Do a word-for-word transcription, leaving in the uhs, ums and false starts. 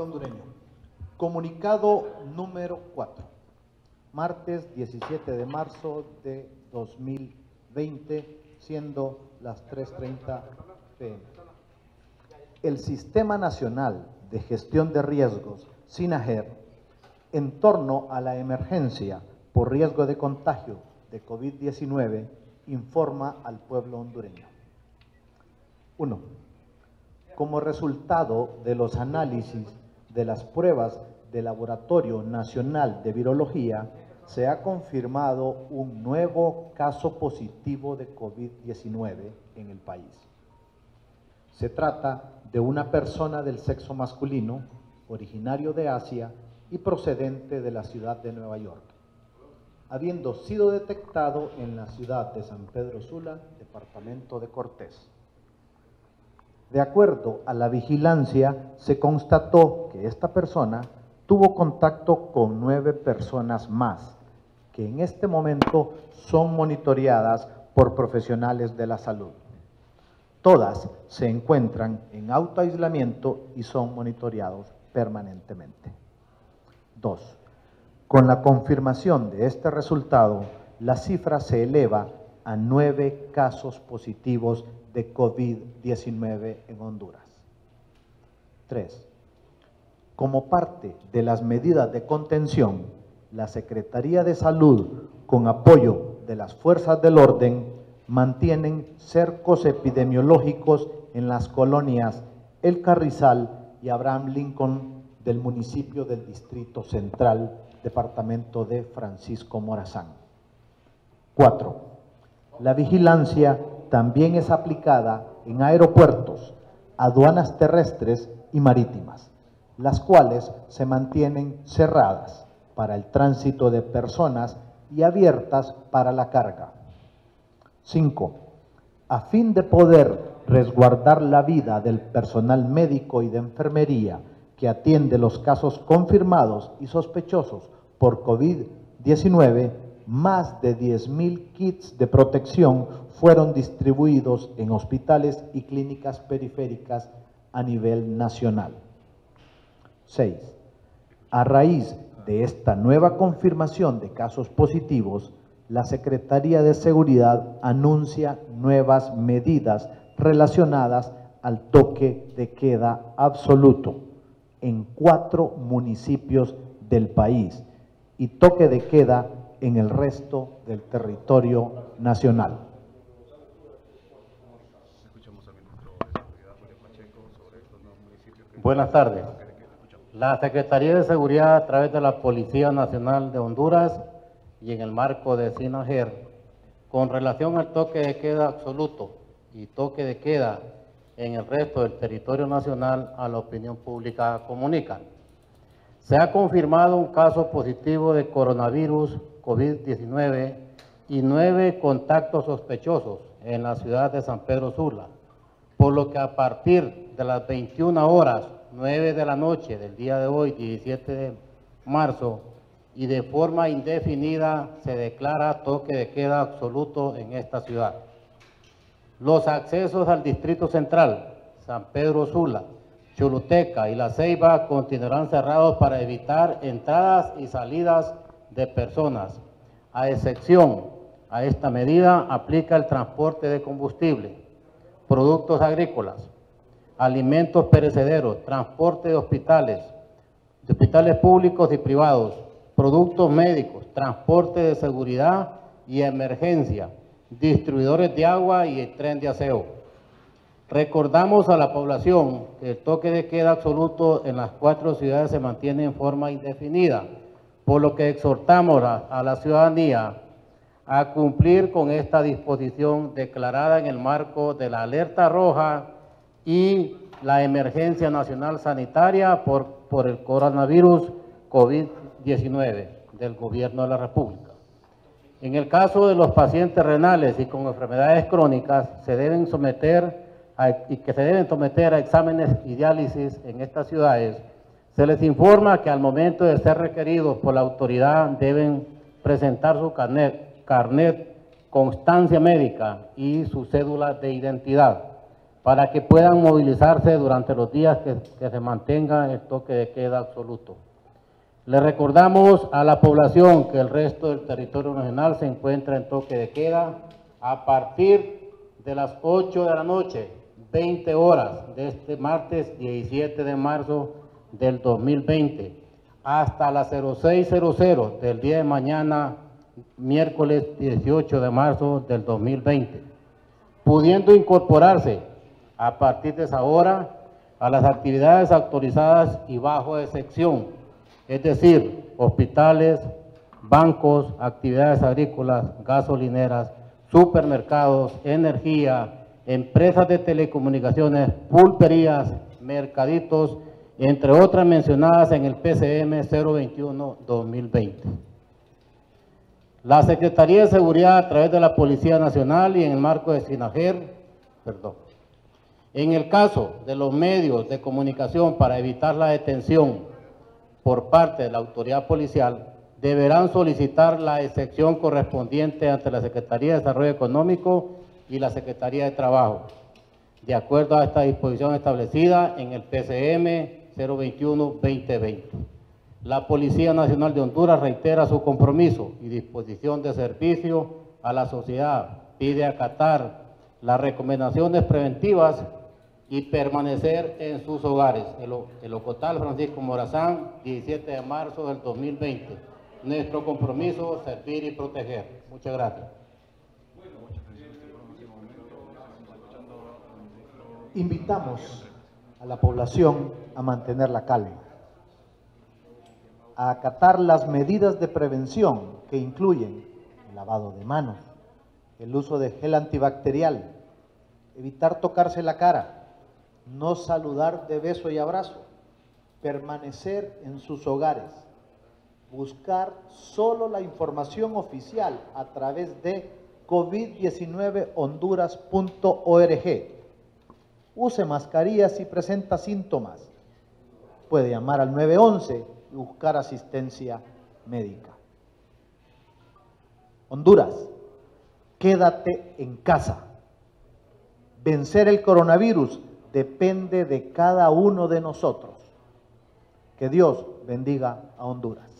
hondureño. Comunicado número cuatro. Martes diecisiete de marzo de dos mil veinte, siendo las tres treinta p m El Sistema Nacional de Gestión de Riesgos, SINAGER, en torno a la emergencia por riesgo de contagio de COVID diecinueve, informa al pueblo hondureño. uno. Como resultado de los análisis de las pruebas del Laboratorio Nacional de Virología, se ha confirmado un nuevo caso positivo de COVID diecinueve en el país. Se trata de una persona del sexo masculino, originario de Asia y procedente de la ciudad de Nueva York, habiendo sido detectado en la ciudad de San Pedro Sula, departamento de Cortés. De acuerdo a la vigilancia, se constató que esta persona tuvo contacto con nueve personas más, que en este momento son monitoreadas por profesionales de la salud. Todas se encuentran en autoaislamiento y son monitoreados permanentemente. Dos. Con la confirmación de este resultado, la cifra se eleva a nueve casos positivos de COVID diecinueve en Honduras. Tres. Como parte de las medidas de contención, la Secretaría de Salud, con apoyo de las fuerzas del orden, mantienen cercos epidemiológicos en las colonias El Carrizal y Abraham Lincoln del municipio del Distrito Central, departamento de Francisco Morazán. Cuatro. La vigilancia también es aplicada en aeropuertos, aduanas terrestres y marítimas, las cuales se mantienen cerradas para el tránsito de personas y abiertas para la carga. Cinco. A fin de poder resguardar la vida del personal médico y de enfermería que atiende los casos confirmados y sospechosos por COVID diecinueve, más de diez mil kits de protección fueron distribuidos en hospitales y clínicas periféricas a nivel nacional. Seis. A raíz de esta nueva confirmación de casos positivos, la Secretaría de Seguridad anuncia nuevas medidas relacionadas al toque de queda absoluto en cuatro municipios del país y toque de queda en el resto del territorio nacional. Buenas tardes. La Secretaría de Seguridad, a través de la Policía Nacional de Honduras y en el marco de SINAGER, con relación al toque de queda absoluto y toque de queda en el resto del territorio nacional, a la opinión pública comunican: se ha confirmado un caso positivo de coronavirus COVID diecinueve y nueve contactos sospechosos en la ciudad de San Pedro Sula, por lo que a partir de las veintiuna horas, nueve de la noche del día de hoy, diecisiete de marzo, y de forma indefinida se declara toque de queda absoluto en esta ciudad. Los accesos al Distrito Central, San Pedro Sula, Choluteca y La Ceiba continuarán cerrados para evitar entradas y salidas de personas. A excepción a esta medida, aplica el transporte de combustible, productos agrícolas, alimentos perecederos, transporte de hospitales, de hospitales públicos y privados, productos médicos, transporte de seguridad y emergencia, distribuidores de agua y el tren de aseo. Recordamos a la población que el toque de queda absoluto en las cuatro ciudades se mantiene en forma indefinida, por lo que exhortamos a, a la ciudadanía a cumplir con esta disposición declarada en el marco de la alerta roja y la emergencia nacional sanitaria por, por el coronavirus COVID diecinueve del Gobierno de la República. En el caso de los pacientes renales y con enfermedades crónicas, se deben someter a, y que se deben someter a exámenes y diálisis en estas ciudades, se les informa que al momento de ser requeridos por la autoridad deben presentar su carnet, carnet, constancia médica y su cédula de identidad. para que puedan movilizarse durante los días que, que se mantenga el toque de queda absoluto. Le recordamos a la población que el resto del territorio nacional se encuentra en toque de queda a partir de las ocho de la noche, veinte horas de este martes diecisiete de marzo del dos mil veinte, hasta las cero seis cero cero del día de mañana, miércoles dieciocho de marzo del dos mil veinte, pudiendo incorporarse a partir de esa hora a las actividades autorizadas y bajo excepción, es decir, hospitales, bancos, actividades agrícolas, gasolineras, supermercados, energía, empresas de telecomunicaciones, pulperías, mercaditos, entre otras mencionadas en el P C M cero veintiuno dos mil veinte. La Secretaría de Seguridad, a través de la Policía Nacional y en el marco de SINAGER, perdón, en el caso de los medios de comunicación para evitar la detención por parte de la autoridad policial, deberán solicitar la excepción correspondiente ante la Secretaría de Desarrollo Económico y la Secretaría de Trabajo, de acuerdo a esta disposición establecida en el P C M cero veintiuno veinte veinte. La Policía Nacional de Honduras reitera su compromiso y disposición de servicio a la sociedad, pide acatar las recomendaciones preventivas y permanecer en sus hogares. El, el Ocotal Francisco Morazán, diecisiete de marzo del dos mil veinte. Nuestro compromiso, servir y proteger. Muchas gracias. Invitamos a la población a mantener la calma, a acatar las medidas de prevención que incluyen el lavado de manos, el uso de gel antibacterial, evitar tocarse la cara, no saludar de beso y abrazo, permanecer en sus hogares, buscar solo la información oficial a través de covid diecinueve honduras punto org. Use mascarillas si presenta síntomas. Puede llamar al nueve once y buscar asistencia médica. Honduras, quédate en casa. Vencer el coronavirus depende de cada uno de nosotros. Que Dios bendiga a Honduras.